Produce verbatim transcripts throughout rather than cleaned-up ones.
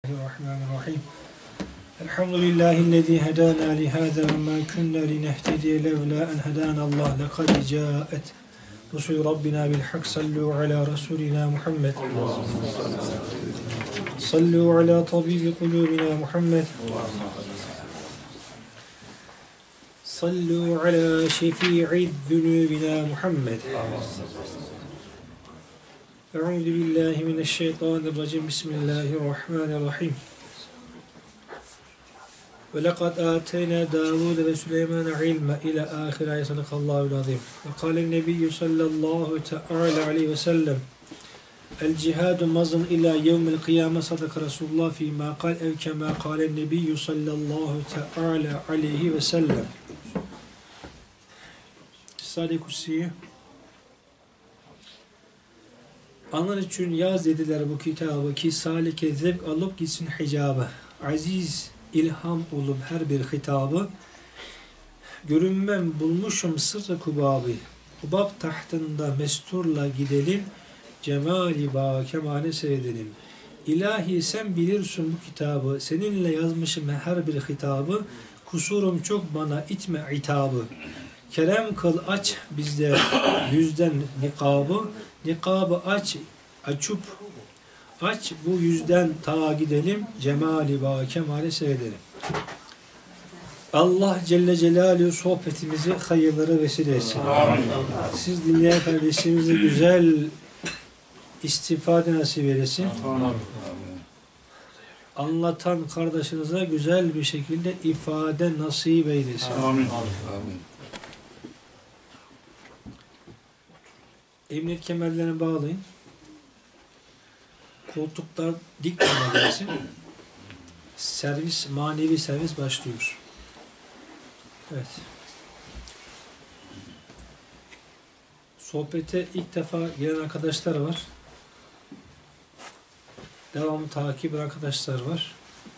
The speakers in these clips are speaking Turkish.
Bismillahirrahmanirrahim. Elhamdülillahi'llezî hedâna lihâzâ ve mâ kunnâ linehtediye levlâ en hedânallâh lekad câet rusul rabbina bil hak sallu ala rasulina Muhammed sallu ala tabibi kulubina Muhammed sallu ala şefi'i zunubina Muhammed. Euzu billahi mineşşeytanirracim. Bismillahirrahmanirrahim. Ve lekad âteyna Davud ve Süleyman'a ilme ila âhir ayet sadakallahul azim. Ve kâlen nebiyyü sallallahu teâlâ aleyhi ve sellem el cihadu mazın ila yevmil kıyame sadaka Resulullah fîmâ kal ev kemâ kâlen nebiyyü sallallahu teâlâ aleyhi ve sellem. Risale-i Kutsiye. Anlar için yaz dediler bu kitabı ki salike zevk alıp gitsin hicabı. Aziz ilham olup her bir hitabı. Görünmem bulmuşum sırrı kubabı. Kubab tahtında mesturla gidelim. Cemali ba kemale seyredelim. İlahi sen bilirsin bu kitabı. Seninle yazmışım her bir hitabı. Kusurum çok bana itme itabı. Kerem kıl aç bizde yüzden nikabı. Nikabı aç, açıp aç bu yüzden ta gidelim. Cemali ba kemale seyredelim. Allah Celle Celaluhu sohbetimizi hayırlara vesile etsin. Amin. Siz dinleyen kardeşlerimize güzel istifade nasip eylesin. Amin. Anlatan kardeşinize güzel bir şekilde ifade nasip eylesin. Amin. Amin. Emniyet kemerlerini bağlayın. Koltuklar dik duruma gelsin. Servis, manevi servis başlıyor. Evet. Sohbete ilk defa gelen arkadaşlar var. Devamlı takip eden arkadaşlar var.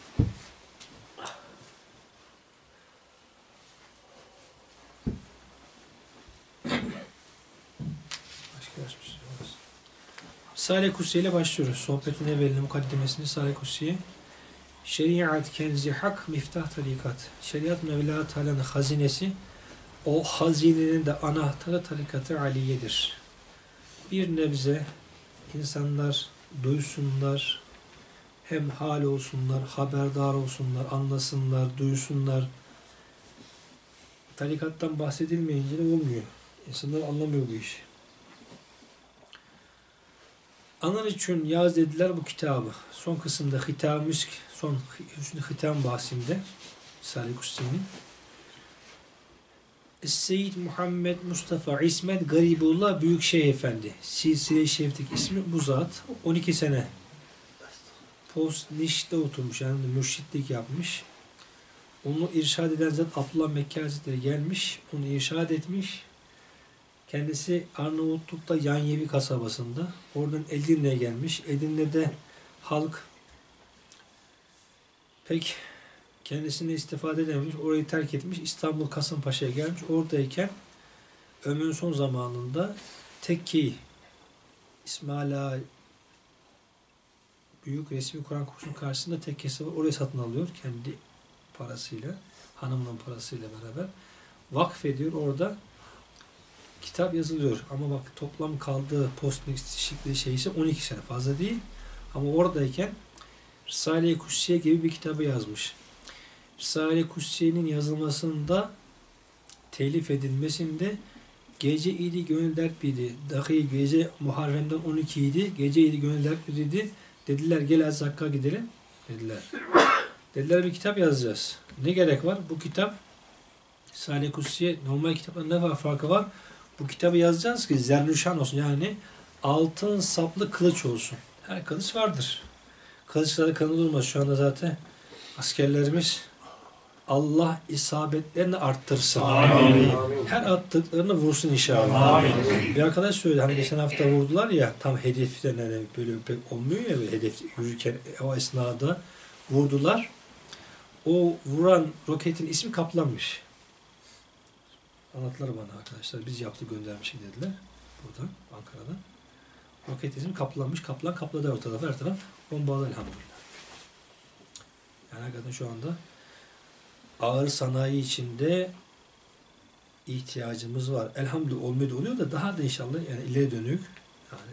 Risale-i Kutsiye ile başlıyoruz. Sohbetin evvelini, mukaddimesini Risale-i Kutsiye. Şeriat kenzi hak, miftah tarikat. Şeriat Mevla Teala'nın hazinesi, o hazinenin de anahtarı tarikat-ı aliyedir. Bir nebze insanlar duysunlar, hem hal olsunlar, haberdar olsunlar, anlasınlar, duysunlar. Tarikattan bahsedilmeyince de olmuyor. İnsanlar anlamıyor bu işi. Anlar için yaz dediler bu kitabı. Son kısımda Hitam-ı Müsk, son Hüsnü Hitam bahsinde Risale-i Kutsiye'nin Seyyid Muhammed Mustafa İsmet Garibullah Büyükşehir Efendi. Silsile-i Şerif'teki ismi bu zat. on iki sene post nişte oturmuş. Yani mürşitlik yapmış. Onu irşad eden zat Abdullah Mekke Hazretleri gelmiş. Onu irşad etmiş. Kendisi Arnavutluk'ta Yanyevi kasabasında. Oradan Edirne'ye gelmiş. Edirne'de halk pek kendisine istifade edememiş. Orayı terk etmiş. İstanbul Kasımpaşa'ya gelmiş. Oradayken ömrünün son zamanında Tekke İsmail Ağa büyük resmi Kur'an kursunun karşısında tekkesi var. Orayı satın alıyor. Kendi parasıyla, hanımının parasıyla beraber. Vakfediyor. Orada kitap yazılıyor. Ama bak toplam kaldığı postnişikli şeysi on iki sene. Fazla değil. Ama oradayken Risale-i Kutsiye gibi bir kitabı yazmış. Risale-i Kutsiye'nin yazılmasında, telif edilmesinde gece idi gönül dert bidi. Dahi gece Muharrem'den on iki idi. Gece idi gönül dert bidi. Dediler gel az Hakk'a gidelim. Dediler. Dediler bir kitap yazacağız. Ne gerek var? Bu kitap Risale-i Kutsiye normal kitapların ne var farkı var? Bu kitabı yazacağız ki zernüşan olsun. Yani altın saplı kılıç olsun. Her kılıç vardır. Kılıçları kanı durmaz. Şu anda zaten askerlerimiz Allah isabetlerini arttırsın. Amin. Her attıklarını vursun inşallah. Amin. Bir arkadaş söyledi. Hani geçen hafta vurdular ya tam hedeften yani böyle pek olmuyor ya böyle hedef yürürken o esnada vurdular. O vuran roketin ismi Kaplan'mış. Anlattılar bana arkadaşlar. Biz yaptık göndermişik dediler. Buradan Ankara'dan. Roket ismi Kaplan'mış. Kaplan kapladı o tarafı. Her taraf bombalı elhamdülillah. Yani hakikaten şu anda ağır sanayi içinde ihtiyacımız var. Elhamdülillah olmuyor da oluyor da daha da inşallah yani ileri dönük. Yani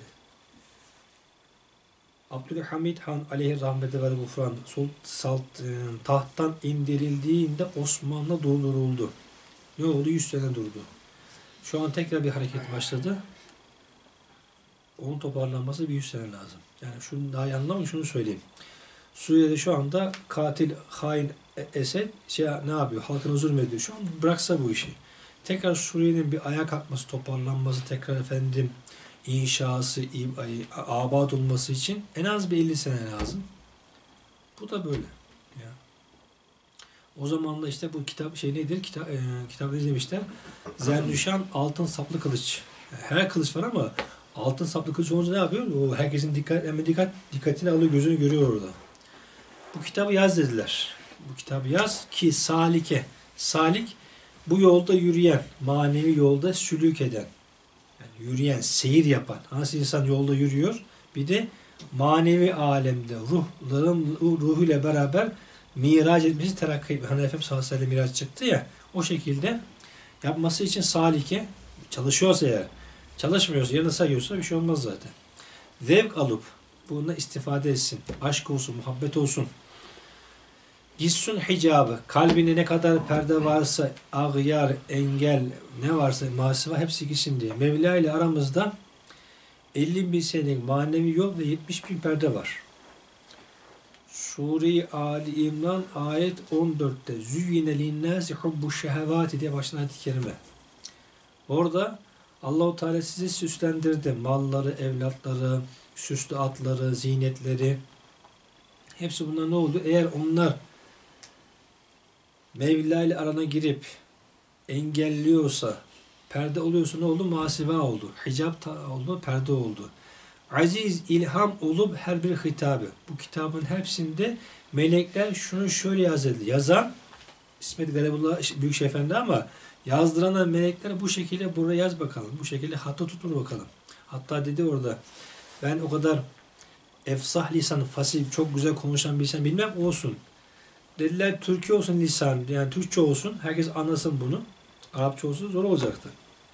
Abdülhamid Han aleyhi rahmete ve gufran salt, tahttan indirildiğinde Osmanlı durduruldu. Ne oldu? yüz sene durdu. Şu an tekrar bir hareket başladı. Onun toparlanması bir yüz sene lazım. Yani şunu daha iyi anlamayın, şunu söyleyeyim. Suriye'de şu anda katil, hain Esed şey ne yapıyor? Halkına zulmediyor. Şu an bıraksa bu işi. Tekrar Suriye'nin bir ayağa kalkması, toparlanması, tekrar efendim inşası, abad olması için en az bir elli sene lazım. Bu da böyle. Ya. O zaman da işte bu kitap şey nedir? Kitap, e, kitap ne demişler? Zerdüşan altın saplı kılıç. Her kılıç var ama altın saplı kılıç olunca ne yapıyor? O herkesin dikkat, hemen dikkat, dikkatini alıyor, gözünü görüyor orada. Bu kitabı yaz dediler. Bu kitabı yaz ki salike. Salik bu yolda yürüyen, manevi yolda sülük eden. Yani yürüyen, seyir yapan. Nasıl insan yolda yürüyor? Bir de manevi alemde ruhların ruhuyla beraber miraç etmesi terakki. Hani Efendimiz sallallahu aleyhi ve sellem miraç çıktı ya. O şekilde yapması için salike çalışıyorsa eğer, çalışmıyorsa, yanına sayıyorsa bir şey olmaz zaten. Zevk alıp bununla istifade etsin. Aşk olsun, muhabbet olsun. Gitsun hicabı. Kalbinde ne kadar perde varsa, ağyar, engel, ne varsa, masiva hepsi gitsin diye. Mevla ile aramızda elli bin senelik manevi yol ve yetmiş bin perde var. Sure-i Ali İmran ayet on dörtte Züyyine linnâsi hubbu şehevâti diye başlayan ayet-i kerime. Orada Allah-u Teala sizi süslendirdi. Malları, evlatları, süslü atları, zinetleri. Hepsi bunlar ne oldu? Eğer onlar Mevla ile arana girip engelliyorsa, perde oluyorsa ne oldu? Masiva oldu. Hicap oldu, perde oldu. Aziz, ilham olup her bir hitabı. Bu kitabın hepsinde melekler şunu şöyle yazıldı. Yazan İsmet Garibullah Büyükşehir Efendi ama yazdıran melekler bu şekilde buraya yaz bakalım. Bu şekilde hatta tutur bakalım. Hatta dedi orada ben o kadar efsah lisan, fasih, çok güzel konuşan bir insan bilmem olsun. Dediler Türkçe olsun lisan, yani Türkçe olsun. Herkes anlasın bunu. Arapça olsun zor olacaktı.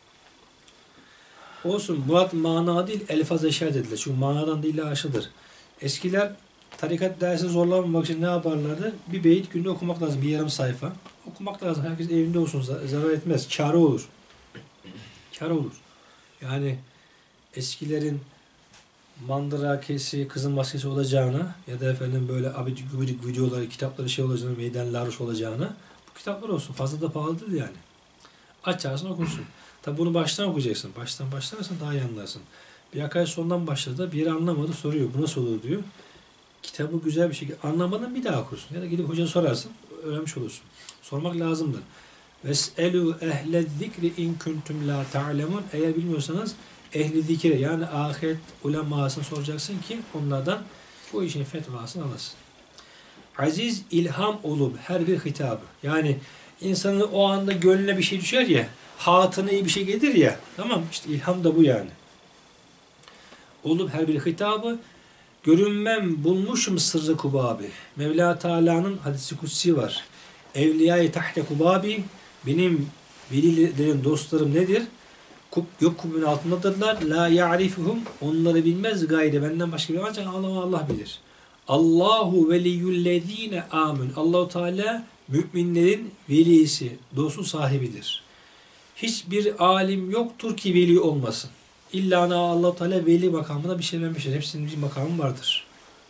Olsun. Murat mana değil, elfaz eşya dediler. Çünkü manadan değil aşıdır. Eskiler tarikat dersi zorlanmamak için ne yaparlardı? Bir beyit günde okumak lazım. Bir yarım sayfa. Okumak lazım. Herkes evinde olsun. Zarar etmez. Kârı olur. Kârı olur. Yani eskilerin mandırakesi, kızın maskesi olacağına ya da efendim böyle abidik gubidik videoları, kitapları şey olacağına, meydan laruş olacağına bu kitaplar olsun. Fazla da pahalı değil yani. Açarsın okursun. Tabi bunu baştan okuyacaksın. Baştan başlarsan daha iyi anlarsın. Bir arkadaş sondan başladı. Bir yeri anlamadı. Soruyor. Bu nasıl olur diyor. Kitabı güzel bir şekilde anlamadın bir daha okursun. Ya da gidip hocaya sorarsın. Öğrenmiş olursun. Sormak lazımdır. Ves'elû ehle zikri in kuntum la ta'lemun. Eğer bilmiyorsanız ehli zikre yani ahiret ulemasını soracaksın ki onlardan bu işin fetvasını alasın. Aziz ilham olup her bir hitabı. Yani insanın o anda gönlüne bir şey düşer ya, hatına iyi bir şey gelir ya, tamam işte ilham da bu yani. Olup her bir hitabı görünmem bulmuşum sırrı kubabi. Mevla Teala'nın hadisi kutsi var. Evliyayı tahte kubabi, benim velilerin, dostlarım nedir? Kub, yok kubun altındadırlar. La ya'rifuhum, onları bilmez gayri benden başka bir ancak Allah Allah bilir. Allahu veliyyullezine amun. Allahu Teala müminlerin velisi, dostu sahibidir. Hiçbir alim yoktur ki veli olmasın. İlla Allah Teala veli makamına bir şey vermiştir. Hepsinin bir makamı vardır.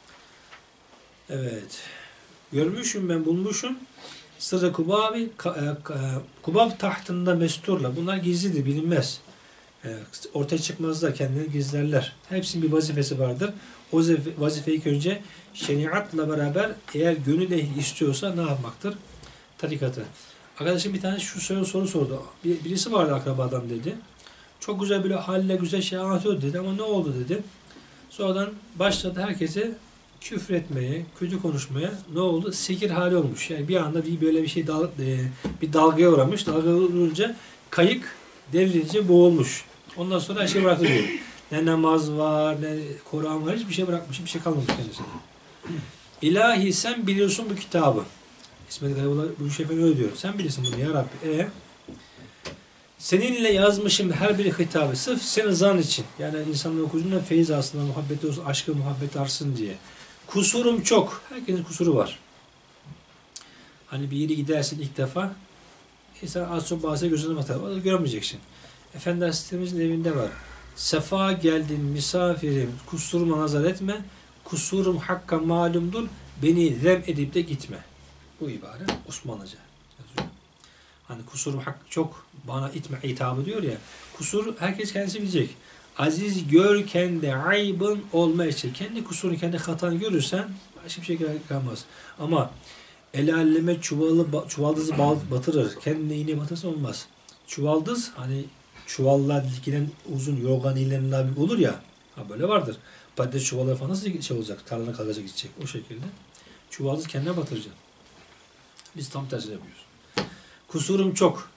Evet. Görmüşüm ben, bulmuşum. Sırrı kubabi, kubab tahtında mesturla. Bunlar gizlidir, bilinmez. Ortaya çıkmazlar, kendilerini gizlerler. Hepsinin bir vazifesi vardır. O vazifeyi önce şeriatla beraber eğer gönül ehli istiyorsa ne yapmaktır? Tarikatı. Arkadaşım bir tane şu soru, soru sordu. Bir, birisi vardı akrabadan dedi. Çok güzel böyle halle güzel şey anlatıyor dedi ama ne oldu dedi. Sonradan başladı herkese küfür etmeye, kötü konuşmaya. Ne oldu? Sekir hali olmuş. Yani bir anda bir böyle bir şey dal, e, bir dalgaya uğramış. Dalga vurunca kayık devrilince boğulmuş. Ondan sonra her şey bıraktı diyor. Ne namaz var, ne Kur'an var, hiçbir şey bırakmış, hiçbir şey kalmamış kendisine. İlahi sen biliyorsun bu kitabı. İsmet Garibollah bu şefin öyle diyor. Sen bilirsin bunu ya Rabbi. E seninle yazmışım her bir hitabı. Sırf senin zan için. Yani insanın okuduğunda feyiz aslında muhabbeti olsun, aşkı muhabbet arsın diye. Kusurum çok. Herkesin kusuru var. Hani bir yere gidersin ilk defa İnsan az çok bazı gözüne batar. Görmeyeceksin. Efendi Hazretlerimizin evinde var. Sefa geldin misafirim, kusuruma nazar etme. Kusurum hakka malumdur. Beni zem edip de gitme. Bu ibare Osmanlıca yazıyor. Hani kusurum hak çok bana itme hitabı diyor ya. Kusur herkes kendisi bilecek. Aziz görken de aybın olmayacak. Kendi kusurunu, kendi hatanı görürsen başka bir şey kalmaz. Ama el aleme çuvalı, çuvaldızı batırır. Kendine iğne batırsa olmaz. Çuvaldız hani çuvallar dikilen uzun yorgan iğneler olur ya. Ha böyle vardır. Patates çuvalları falan nasıl şey olacak? Tarlana kalacak gidecek. O şekilde. Çuvaldız kendine batıracak. Biz tam tersini yapıyoruz. Kusurum çok.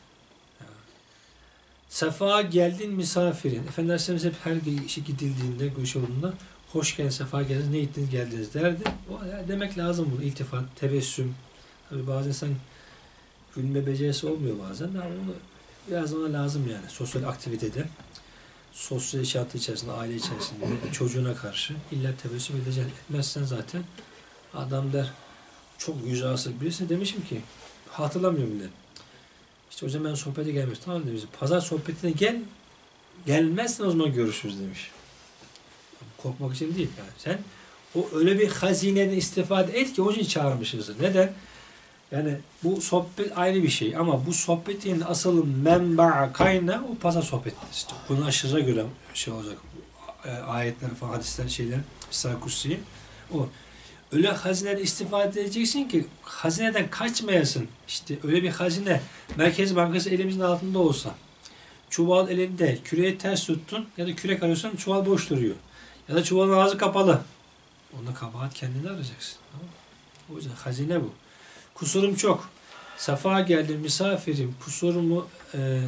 Sefa geldin misafirin. Efendimiz hep her işe gidildiğinde, göç yolunda hoş geldin, sefa geldiniz, ne ettiniz, geldiniz derdi. O ya demek lazım bunu. İltifat, tebessüm. Tabii bazen insan gülme becerisi olmuyor bazen ama onu biraz ona lazım yani. Sosyal aktivitede, sosyal yaşantı içerisinde, aile içerisinde, çocuğuna karşı illa tebessüm edeceksin. Etmezsen zaten adam der, çok yüz asık birisi demişim ki, hatırlamıyorum bile. İşte o zaman ben sohbete gelmiş. Tamam demiş. Pazar sohbetine gel, gelmezsen o zaman görüşürüz demiş. Korkmak için değil. Yani sen o öyle bir hazineden istifade et ki o için çağırmışız. Neden? Yani bu sohbet ayrı bir şey ama bu sohbetin asıl menba kaynağı o pazar sohbetidir. İşte bunu aşırıya göre şey olacak. Ayetler falan, hadisler, şeyler, İsra Kutsi'yi. O. Öyle hazineden istifade edeceksin ki hazineden kaçmayasın. İşte öyle bir hazine Merkez Bankası elimizin altında olsa, çuval elinde, küreği ters tuttun ya da kürek arıyorsan çuval boş duruyor. Ya da çuvalın ağzı kapalı. Onda kabahat kendini arayacaksın. Tamam. O yüzden hazine bu. Kusurum çok. Sefa geldi misafirim. Kusurumu e,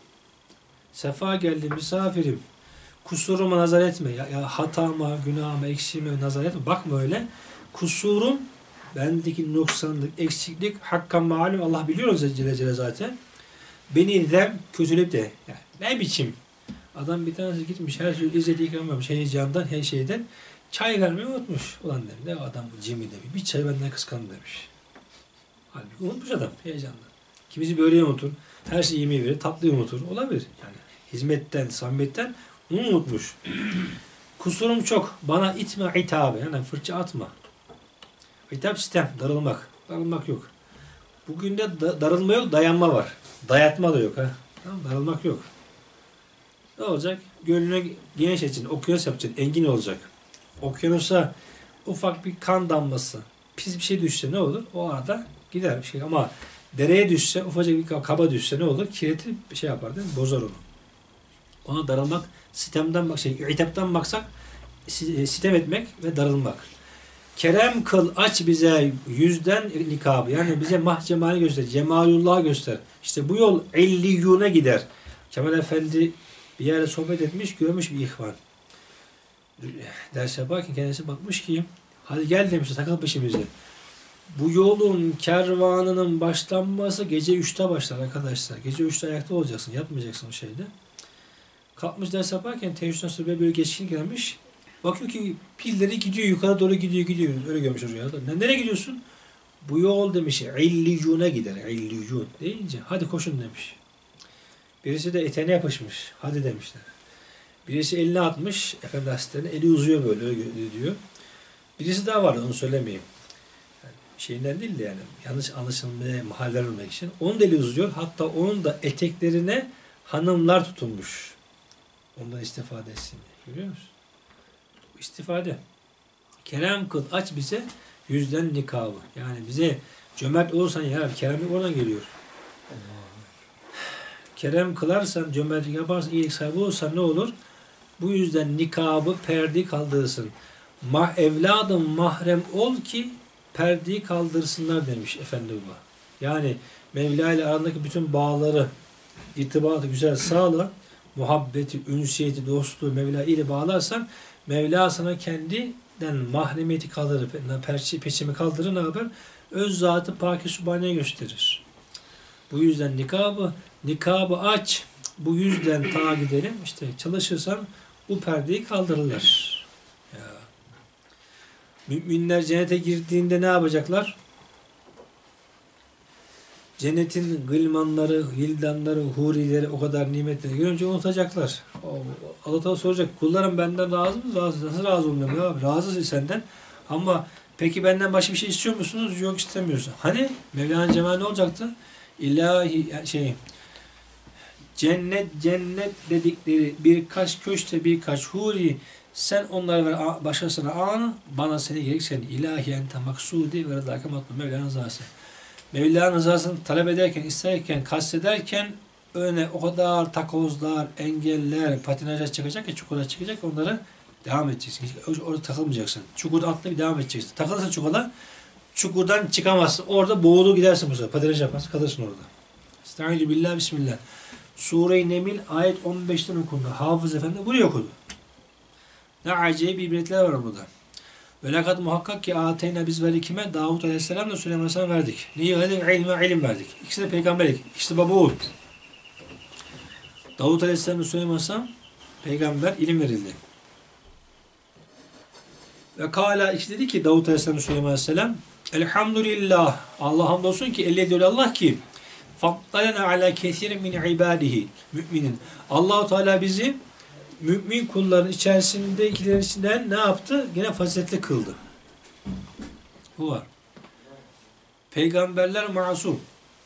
sefa geldi misafirim. Kusuruma nazar etme. Ya, ya hatama, günahıma, eksiğime nazar etme. Bakma öyle. Kusurum, bendeki noksanlık, eksiklik hakka malum. Allah biliyor Celle Celle zaten. Beni zem kötüleyip de yani ne biçim adam bir tanesi gitmiş her şeyi izzeti ikram vermiş heyecandan her şeyden çay vermeyi unutmuş. Ulan demiş ne adam bu cemi demiş. Bir çay benden kıskandı demiş. Halbuki unutmuş adam heyecandan. Kimisi böreği unutur. Her şeyi yemeği verir. Tatlıyı unutur. Olabilir. Yani hizmetten, samimiyetten onu unutmuş. Kusurum çok. Bana itme hitabı. Yani fırça atma. Hitap sistem. Darılmak. Darılmak yok. Bugün de da, darılma yok. Dayanma var. Dayatma da yok. Ha. Tamam, darılmak yok. Ne olacak? Gönlüne geniş için okyanus yapacaksın. Engin olacak. Okyanusa ufak bir kan damlası, pis bir şey düşse ne olur? O arada gider bir şey. Ama dereye düşse, ufacık bir kaba düşse ne olur? Kireti bir şey yapar değil mi? Bozar onu. Ona darılmak, sitemden bak, şey, itaptan baksak sitem etmek ve darılmak. Kerem kıl aç bize yüzden nikabı. Yani bize mahcemali göster, cemalullah göster. İşte bu yol elliyune gider. Kemal Efendi bir yerde sohbet etmiş, görmüş bir ihvan. Ders yaparken kendisi bakmış ki hadi gel demiş, takıl peşimize. Bu yolun kervanının başlanması gece üçte başlar arkadaşlar. Gece üçte ayakta olacaksın, yatmayacaksın o şeyde. Kalkmış ders yaparken teheccüden sonra böyle geçkin gelmiş. Bakıyor ki pilleri gidiyor, yukarı doğru gidiyor, gidiyor. Öyle görmüş rüyada. Nereye gidiyorsun? Bu yol demiş, illiyune gider, illiyun deyince hadi koşun demiş. Birisi de eteğine yapışmış. Hadi demişler. Birisi elini atmış. Efendi Hazretleri'ne eli uzuyor böyle öyle diyor. Birisi daha vardı onu söylemeyeyim. Yani şeyinden değil de yani yanlış anlaşılmaya mahal vermemek için. Onun da eli uzuyor. Hatta onun da eteklerine hanımlar tutulmuş. Ondan istifade etsin diye. Görüyor musun? İstifade. Kerem kıl aç bize yüzden nikabı. Yani bize cömert olursan ya keremlik oradan geliyor. Kerem kılarsan, cömertlik yaparsan, iyilik sahibi olursan ne olur? Bu yüzden nikabı, perdeyi kaldırırsın. Ma evladım mahrem ol ki perdeyi kaldırsınlar demiş Efendimiz'e. Yani Mevla ile arandaki bütün bağları, irtibatı güzel sağla, muhabbeti, ünsiyeti, dostluğu Mevla ile bağlarsan Mevla sana kendi cennetten mahremiyeti kaldırır, perçi, peçimi kaldırır ne yapar? Öz zatı Pâk-ı Sübhane'ye gösterir. Bu yüzden nikabı, nikabı aç. Bu yüzden ta gidelim. İşte çalışırsan bu perdeyi kaldırırlar. Ya. Müminler cennete girdiğinde ne yapacaklar? Cennetin gılmanları, hildanları, hurileri o kadar nimetleri görünce unutacaklar. Allah Teala soracak. Kullarım benden razı mı? Razı. Nasıl razı olmuyorum ya? Razısın senden. Ama peki benden başka bir şey istiyor musunuz? Yok, istemiyorsun. Hani Mevlana Cemal ne olacaktı? İlahi şey cennet cennet dedikleri birkaç köşte birkaç huri sen onları ver başkasına anı bana seni gerek seni ilahi ente maksudi ve rızaka matlu Mevlana rızası. Mevlana rızasını talep ederken, isterken, kastederken öne o kadar takozlar, engeller, patinaja çıkacak ya çukura çıkacak onları devam edeceksin. Hiç orada takılmayacaksın. Çukurda atlayıp devam edeceksin. Takılırsa çukura çukurdan çıkamazsın. Orada boğulu gidersin bu sefer. Patinaj yaparsın, kalırsın orada. Estaizu billah, bismillah. Sure-i Neml ayet on beşten okundu. Hafız Efendi buraya okudu. Ne acayip ibretler var burada. Ve lakat muhakkak ki ateyna biz verdik kime? Davut Aleyhisselam'la Süleyman Aleyhisselam verdik. Neyi verdik? İlme ilim verdik. İkisi de peygamberlik. İkisi de baba oğul. Davut Aleyhisselam'la Süleyman Aleyhisselam peygamber ilim verildi. Ve kâlâ ikisi dedi ki Davut Aleyhisselam'la Süleyman Aleyhisselam elhamdülillah. Allah hamdolsun ki elde ediyor Allah ki faddalena ala kesirin min ibadihi müminin. Allah-u Teala bizi mümin kulların içerisindekilerin içinden ne yaptı? Yine faziletli kıldı. Bu var. Peygamberler masum.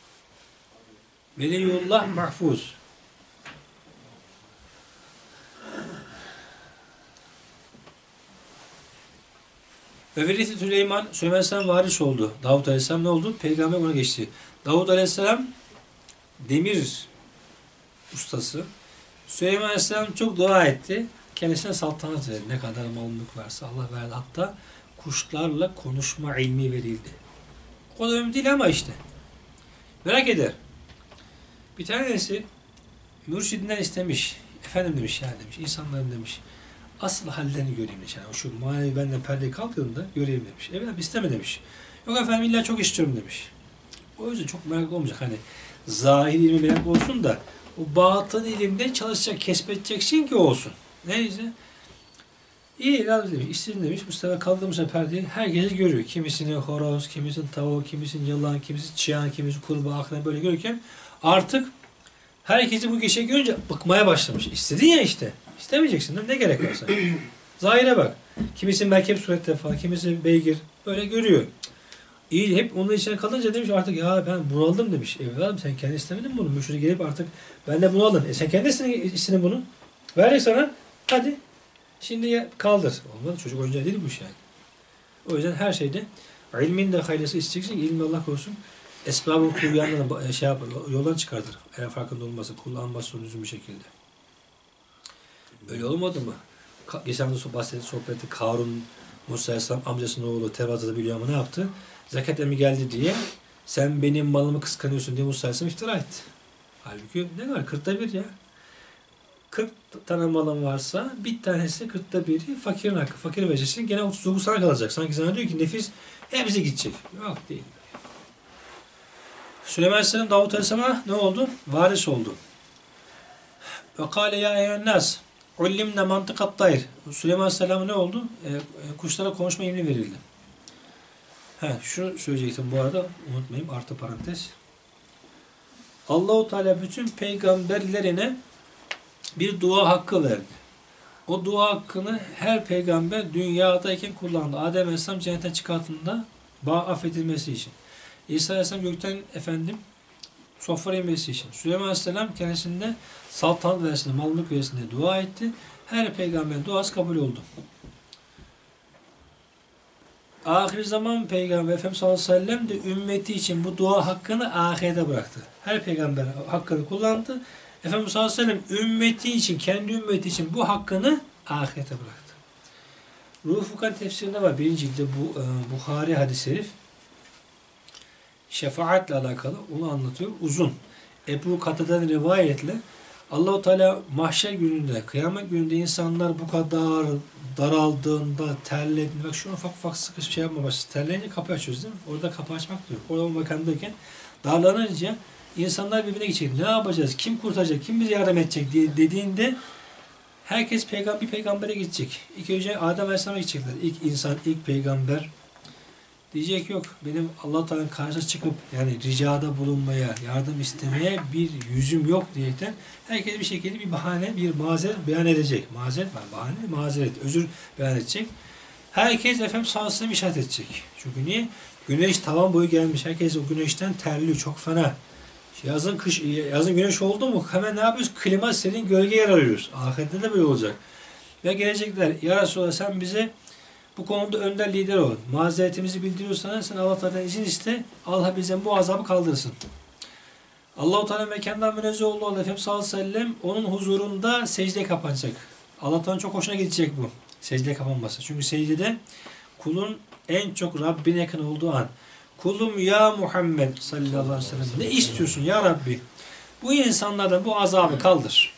Veliyullah mahfuz. Ve velisi Süleyman, Süleyman Aleyhisselam varis oldu. Davut Aleyhisselam ne oldu? Peygamber ona geçti. Davut Aleyhisselam demir ustası. Süleyman Aleyhisselam çok dua etti. Kendisine saltanat verdi. Ne kadar mal mülk varsa Allah verdi. Hatta kuşlarla konuşma ilmi verildi. O kadar önemli değil ama işte. Merak eder. Bir tanesi mürşidinden istemiş. Efendim demiş ya demiş. İnsanların demiş. Asıl hallerini göreyim demiş. Yani şu manevi benden perde kalktığında göreyim demiş. Evet isteme demiş. Yok efendim illa çok istiyorum demiş. O yüzden çok meraklı olmayacak. Hani zahir ilmi merak olsun da o batın ilimde çalışacak, kesbedeceksin ki olsun. Neyse. İyi lazım demiş. İstedim demiş. Bu sefer kaldığımız perdeyi herkes görüyor. Kimisini horoz, kimisini tavuk, kimisini yılan, kimisi çıyan, kimisi kurbağa, aklına böyle görürken artık herkesi bu kişiyi görünce bıkmaya başlamış. İstedin ya işte. İstemeyeceksin. Ne gerek varsa. Zahire bak. Kimisi merkep surette falan, kimisi beygir. Böyle görüyor. İyi hep onun içine kalınca demiş artık ya ben bunaldım demiş. Evladım sen kendi istemedin mi bunu? Müşteri gelip artık ben de bunaldım. E sen kendi istedin bunu. Verdik sana. Hadi. Şimdi ya, kaldır. Olmadı. Çocuk oyuncağı değil bu iş yani. O yüzden her şeyde ilmin de haylası isteyeceksin. İlmi Allah korusun. Esbab-ı kuyandan şey yapar. Yoldan çıkartır. Eğer farkında olmazsa. Kullanmazsa düzgün bir şekilde. Öyle olmadı mı? Geçen hafta bahsettiğim sohbette Karun Musa Aleyhisselam amcasının oğlu Tevrat'ta da biliyor ama ne yaptı? Zekat emri geldi diye sen benim malımı kıskanıyorsun diye Musa Aleyhisselam iftira etti. Halbuki ne var? Kırkta bir ya. kırk tane malın varsa bir tanesi kırkta biri fakirin hakkı. Fakir vereceksin. Gene otuz dokuz sana kalacak. Sanki sana diyor ki nefis hepsi gidecek. Yok değil. Süleyman Aleyhisselam Davut Aleyhisselam'a ne oldu? Varis oldu. Ve kâle ya eyyennâs ullimne mantıkat tayr. Süleyman Aleyhisselam'a ne oldu? E, kuşlara konuşma ilmi verildi. He, şunu söyleyecektim bu arada. Unutmayayım. Artı parantez. Allah-u Teala bütün peygamberlerine bir dua hakkı verdi. O dua hakkını her peygamber dünyadayken kullandı. Adem Aleyhisselam cennetten çıkartında bağ affedilmesi için. İsa Aleyhisselam gökten efendim sofra yemesi için. Süleyman Aleyhisselam kendisinde saltanat verisinde, mal mülk verisinde dua etti. Her peygamberin duası kabul oldu. Ahir zaman peygamber Efendimiz sallallahu aleyhi ve sellem de ümmeti için bu dua hakkını ahirete bıraktı. Her peygamber hakkını kullandı. Efendimiz sallallahu aleyhi ve sellem ümmeti için, kendi ümmeti için bu hakkını ahirete bıraktı. Ruh-u Furkan tefsirinde var. Birinci cilde bu e, Buhari hadis-i şerif şefaatle alakalı onu anlatıyor. Uzun. Ebu Katade'den rivayetle Allah-u Teala mahşer gününde, kıyamet gününde insanlar bu kadar daraldığında, terlediğinde, bak şu ufak ufak sıkış şey yapma başladı. Terleyince kapı açıyoruz değil mi? Orada kapı açmak diyor. Orada o makandayken darlanınca insanlar birbirine geçecek. Ne yapacağız? Kim kurtaracak? Kim bize yardım edecek diye dediğinde herkes peygamber, bir peygambere gidecek. İlk önce Adem Aleyhisselam'a gidecekler. İlk insan, ilk peygamber. Diyecek yok. Benim Allah-u Teala'nın karşısına çıkıp yani ricada bulunmaya, yardım istemeye bir yüzüm yok diyerekten herkes bir şekilde bir bahane, bir mazeret beyan edecek. Mazeret var. Bahane, mazeret, özür beyan edecek. Herkes Efendimiz sallallahu aleyhi ve sellem işaret edecek. Çünkü niye? Güneş tavan boyu gelmiş. Herkes o güneşten terliyor. Çok fena. Yazın kış, yazın güneş oldu mu hemen ne yapıyoruz? Klima senin gölge yer arıyoruz. Ahirette de böyle olacak. Ve gelecekler. Ya Resulallah sen bize bu konuda önder lider ol. Mazeretimizi bildiriyorsan sen Allah Teala'dan izin iste. Allah bizden bu azabı kaldırsın. Allah-u Teala mekandan münezzeh olduğu Allah Efendimiz sallallahu aleyhi ve sellem onun huzurunda secdeye kapanacak. Allah Teala'nın çok hoşuna gidecek bu. Secdeye kapanması. Çünkü secdede kulun en çok Rabbine yakın olduğu an. Kulum ya Muhammed sallallahu aleyhi ve sellem. Ne istiyorsun ya Rabbi? Bu insanlardan bu azabı kaldır.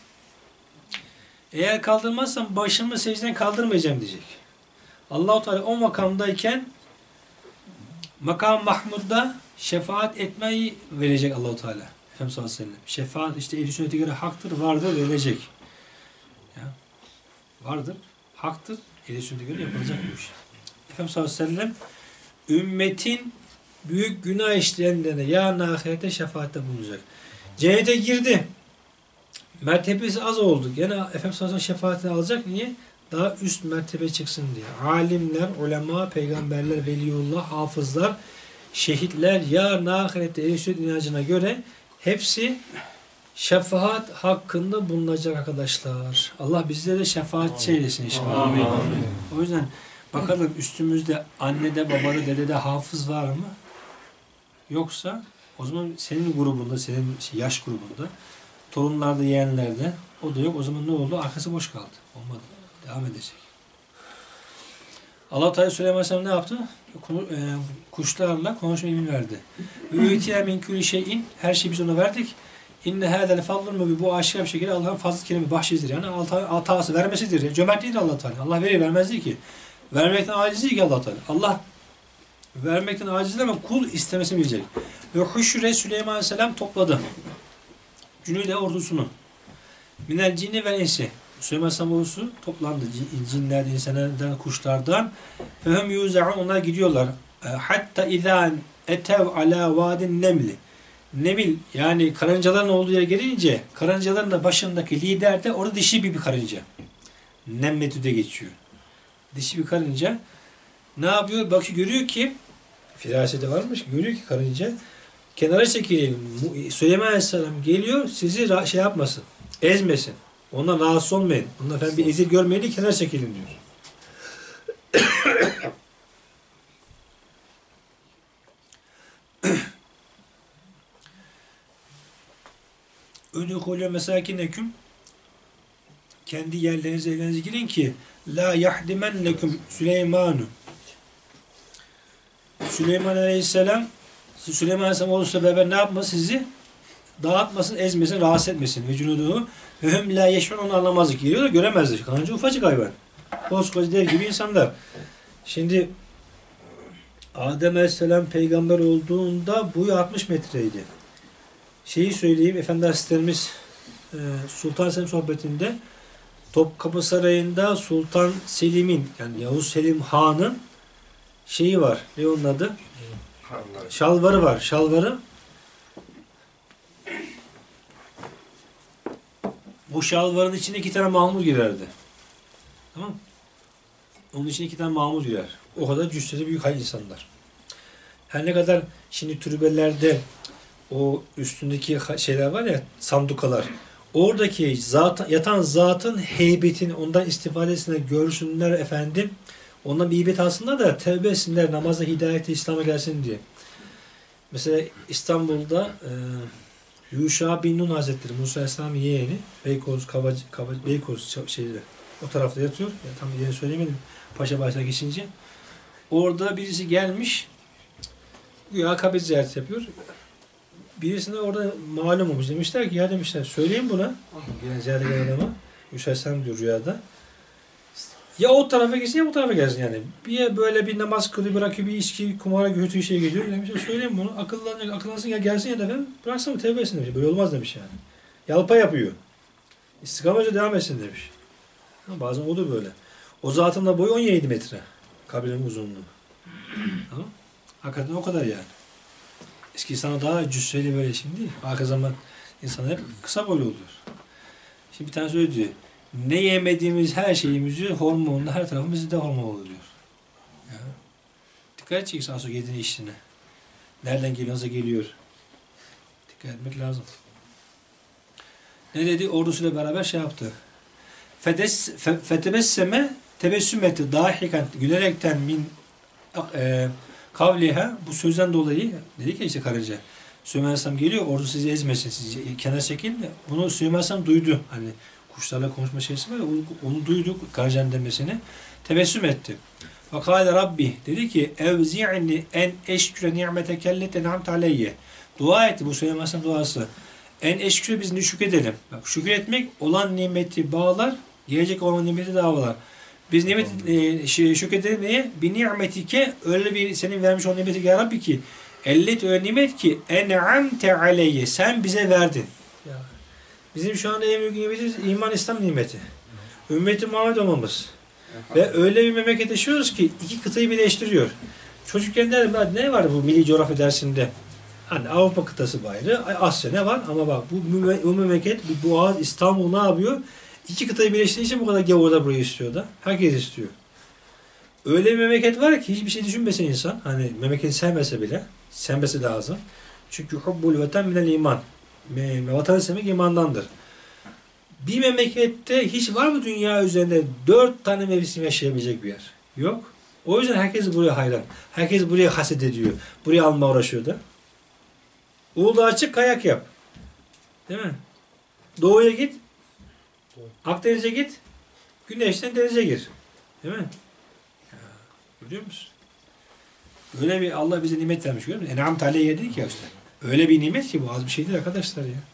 Eğer kaldırmazsan başımı secdeden kaldırmayacağım diyecek. Allah-u Teala o makamdayken makam Mahmud'da şefaat etmeyi verecek Allah-u Teala. Efendimiz sallallahu aleyhi ve sellem. Şefaat işte ehl-i sünnete göre haktır, vardır, verilecek. Ya, vardır, haktır, ehl-i sünnete göre yapılacak bu iş. Efendimiz sallallahu aleyhi ve sellem ümmetin büyük günah işleyenlerine yarın ahirette şefaatte bulunacak. Cennete girdi. Mertebesi az oldu. Gene Efendimiz sallallahu aleyhi ve sellem şefaatini alacak. Niye? Daha üst mertebe çıksın diye. Alimler, ulema, peygamberler, veliyullah, hafızlar, şehitler, yarın ahirette ehl-i sünnet inancına göre hepsi şefaat hakkında bulunacak arkadaşlar. Allah bizlere de şefaatçi eylesin inşallah. Amin. Amin. O yüzden bakalım üstümüzde annede, babada, dedede hafız var mı? Yoksa o zaman senin grubunda, senin yaş grubunda, torunlarda, yeğenlerde o da yok. O zaman ne oldu? Arkası boş kaldı. Olmadı. Devam edecek. Allah Teala Süleyman Aleyhisselam ne yaptı? Kuşlarla konuşma ilmi verdi. Ü'tiye min külli şeyin, her şeyi biz ona verdik. İnne hâzel fadlun mübîn, bu aşikar bir şekilde Allah'ın fazl-ı keremi bahşişidir. Yani atası, vermesidir. Cömert değil Allah Teala. Allah verir, vermez değil ki. Vermekten aciz değil ki Allah Teala. Allah vermekten aciz değil ama kul istemesini bilecek. Ve huşre Süleyman Aleyhisselam topladı. Cünüde ordusunu. Minel cinni ve insi. Süleyman Aleyhisselam ordusu toplandı. Cinlerden, insanlardan, kuşlardan. Fehum yuzaun, onlar gidiyorlar. Hatta izâ etev alâ vâdin nemli. Nemil yani karıncaların olduğu yere gelince karıncaların da başındaki lider de orada dişi bir, bir karınca. Nemmetü'de geçiyor. Dişi bir karınca ne yapıyor? Bakıyor, görüyor ki firasede varmış. Görüyor ki karınca kenara çekilin. Süleyman Aleyhisselam geliyor, sizi şey yapmasın. Ezmesin. Ondan rahatsız olmayın. Ondan efendim bir ezil görmeyin diye kenara çekilin diyor. Ödükulü mesakineküm, kendi yerlerinize, evlerinize girin ki la yahdimenneküm Süleymanu. Süleyman Aleyhisselam Süleyman Aleyhisselam olursa beraber ne yapmasın? Sizi dağıtmasın, ezmesin, rahatsız etmesin. Ve cünuduhu ve hüm la yeşun, onu anlamazdık. Geliyor da göremezdik. Kanca ufacık hayvan. Koskoca dev gibi insanlar. Şimdi Adem Aleyhisselam peygamber olduğunda boyu altmış metreydi. Şeyi söyleyeyim, Efendi Hazretlerimiz e, Sultan Selim sohbetinde Topkapı Sarayı'nda Sultan Selim'in, yani Yavuz Selim Han'ın şeyi var. Ne onun adı? Şalvarı var. Şalvarı. Bu şalvarın içine iki tane mamur girerdi. Tamam mı? Onun içine iki tane mamur girer. O kadar cüsseli büyük hay insanlar. Her ne kadar şimdi türbelerde o üstündeki şeyler var ya, sandukalar. Oradaki zat, yatan zatın heybetini, ondan istifadesine görsünler efendim. Ondan bir heybet alsınlar da tevbe etsinler, namazda hidayeti İslam'a gelsin diye. Mesela İstanbul'da e, Yuşa bin Nun Hazretleri, Musa Aleyhisselam'ın yeğeni, Beykoz, Kavacı, Kavacı, Beykoz şeyde, o tarafta yatıyor. Ya, tam yeri söylemedim. Paşa Bahçe'ne geçince. Orada birisi gelmiş, güya kabir ziyareti yapıyor. birisine orada malum olmuş. Demişler ki ya demişler söyleyeyim buna. Yine ziyade gelen adama. Müşahsen diyor rüyada. Ya o tarafa gitsin ya bu tarafa gelsin yani. Bir böyle bir namaz kılıyor, bırakıyor, bir içki, kumara, kötü işe gidiyor. Demişler söyleyeyim bunu. Akıllanacak, akıllansın ya gelsin ya da efendim. Bıraksın mı tevbe etsin demiş. Böyle olmaz demiş yani. Yalpa yapıyor. İstikametçe devam etsin demiş. Ha, bazen olur böyle. O zatın da boyu on yedi metre. Kabrin uzunluğu. Tamam. Hakikaten o kadar yani. Eski insana daha cüsseli böyle şimdi değil. Arka zaman insan hep kısa boylu oluyor. Şimdi bir tane söylüyor diyor. Ne yemediğimiz her şeyimizi hormonla her tarafımızda de hormon oluyor. Ya. Dikkat edeceksin sağa sola yediğine içtiğine. Nereden geliyor, nasıl geliyor. Dikkat etmek lazım. Ne dedi? Ordusuyla beraber şey yaptı. Fedes, fe, fetebesseme tebessüm etti. Dahiken, gülerekten min e, kavliha bu sözden dolayı dedi ki işte karınca Süleyman Aleyhisselam geliyor ordu sizi ezmesin sizi kenar çekin de bunu Süleyman Aleyhisselam duydu hani kuşlarla konuşma şeysi var ya, onu, onu duydu karıncanın demesini tebessüm etti. Ve kâle Rabbi dedi ki evzi'ni en eşküre ni'metekellete namte aleyye dua etti bu Süleyman Aleyhisselam duası en eşküre biz şükredelim. Bak şükür etmek olan nimeti bağlar gelecek olan nimeti de bağlar. Biz nimet e, şükredelim neye? Bir nimetike öyle bir senin vermiş olan nimeti ya Rabbi ki ellet öyle nimet ki en'amte aleyye sen bize verdin. Ya. Bizim şu anda en büyük nimetimiz iman İslam nimeti. Ümmeti Muhammed olmamız. Ve öyle bir memleket yaşıyoruz ki iki kıtayı birleştiriyor. Çocukken derdim ne var bu milli coğrafya dersinde? Hani Avrupa kıtası bayrı, Asya ne var? Ama bak bu, bu memleket, bu Boğaz, İstanbul ne yapıyor? İki kıtayı birleştirdiği için bu kadar gavurlar burayı istiyor da. Herkes istiyor. Öyle bir memleket var ki hiçbir şey düşünmesin insan. Hani memleketi sevmese bile. Sevmesi lazım. Çünkü hubbul vatan minel iman. Vatanı sevmek imandandır. Bir memlekette hiç var mı dünya üzerinde dört tane mevsim yaşayabilecek bir yer? Yok. O yüzden herkes buraya hayran. Herkes buraya haset ediyor. Buraya alma uğraşıyor da. Uludağ'a çık kayak yap. Değil mi? Doğuya git. Akdeniz'e git. Güneşten denize gir. Değil mi? Ya, biliyor musun? Öyle bir Allah bize nimet vermiş görüyor musun? En'am taleye dedik ya işte. Öyle bir nimet ki bu az bir şey değil arkadaşlar ya.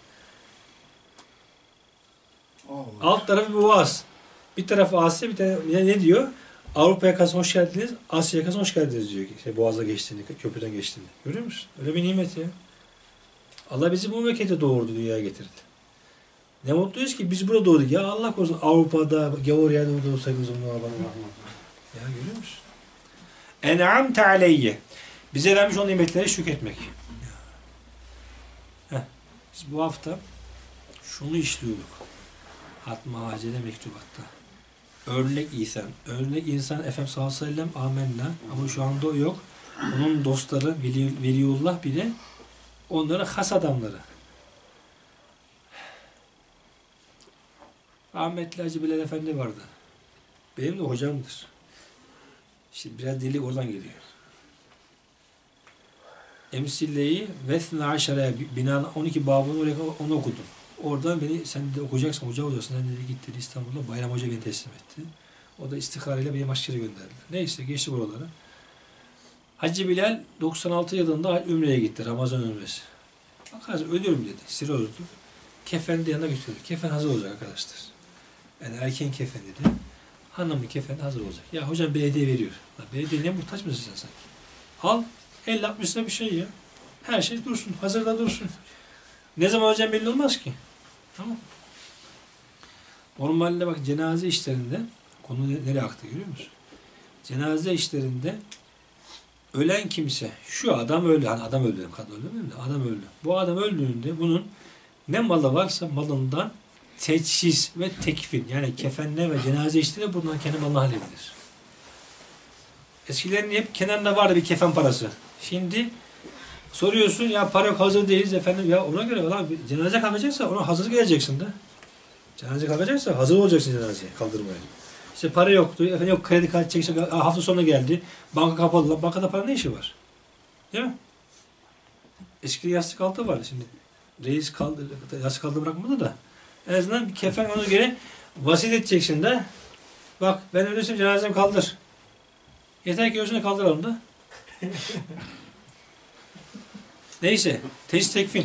Allah. Alt tarafı bir boğaz. Bir tarafı Asya, bir tarafı ne, ne diyor? Avrupa'ya kalsın hoş geldiniz, Asya'ya kalsın hoş geldiniz diyor. İşte boğaza geçtiğinde, köprüden geçtiğinde. Görüyor musun? Öyle bir nimet ya. Allah bizi bu memlekete doğurdu, dünyaya getirdi. Ne mutluyuz ki biz burada doğduk. Ya Allah korusun Avrupa'da, gavur yerde burada olsaydı o zaman ya görüyor musun? En'amte aleyye. Bize vermiş olan nimetlere şükretmek. Heh. Biz bu hafta şunu işliyorduk. Hatma Hacele mektubatta. Örnek insan. Örnek insan Efendimiz sallallahu aleyhi ve sellem amenna. Ama şu anda o yok. Onun dostları Veli, Veliullah bile onların has adamları. Rahmetli Hacı Bilal Efendi vardı. Benim de hocamdır. Şimdi biraz deli oradan geliyor. Emsilleyi Vesne Aşara'ya bina on iki babını oraya onu okudum. Oradan beni sen de okuyacaksın, hoca olacaksın. Sen dedi git dedi İstanbul'da Bayram Hoca beni teslim etti. O da istiharayla beni Maşkir'e gönderdiler. Neyse geçti oraları. Hacı Bilal doksan altı yılında Ümre'ye gitti. Ramazan Ümresi. Bak hazır ölüyorum dedi. Sirozdu. Kefen de yanına götürdü. Kefen hazır olacak arkadaşlar. Yani erken kefen dedi. Hanımlı kefen hazır olacak. Ya hocam belediye veriyor. La, belediyeye muhtaç mısın sen sanki? Al. elli altmış lira bir şey ya. Her şey dursun. Hazırda dursun. Ne zaman hocam belli olmaz ki. Tamam. Normalde bak cenaze işlerinde konu nereye aktı görüyor musun? Cenaze işlerinde ölen kimse şu adam öldü. Hani adam öldü. Kadın öldü mü? Adam öldü. Bu adam öldüğünde bunun ne malı varsa malından teçhiz ve tekfin yani kefenle ve cenaze işleri bundan kendi malını halledilir. Eskilerin hep kenarında vardı bir kefen parası. Şimdi soruyorsun ya para yok hazır değiliz efendim ya ona göre lan cenaze kalkacaksa ona hazır geleceksin de. Cenaze kalkacaksa hazır olacaksın cenazeye kaldırmaya. İşte para yoktu efendim yok kredi kartı çekecek hafta sonu geldi banka kapalı bankada para ne işi var? Değil mi? Eski yastık altı vardı şimdi reis kaldı yastık altı bırakmadı da en azından bir kefen ona göre vasit edeceksin de bak ben ölürsem cenazemi kaldır. Yeter ki ölsün kaldır onu da. Neyse. Tecid tekfin.